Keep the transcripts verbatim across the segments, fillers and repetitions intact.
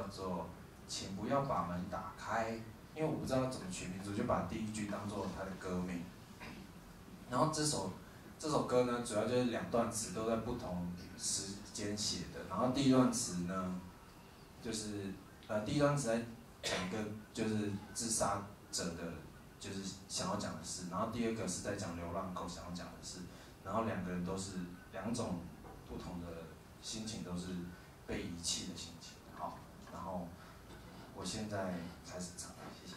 做“请不要把门打开”，因为我不知道怎么取名字，我就把第一句当做它的歌名。然后这首这首歌呢，主要就是两段词都在不同时间写的。然后第一段词呢，就是呃第一段词在讲一个就是自杀者的，就是想要讲的事。然后第二个是在讲流浪狗想要讲的事。然后两个人都是两种不同的心情，都是被遗弃的心情。好，然后我现在开始唱，谢谢。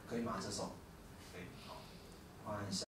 可以吗？这首？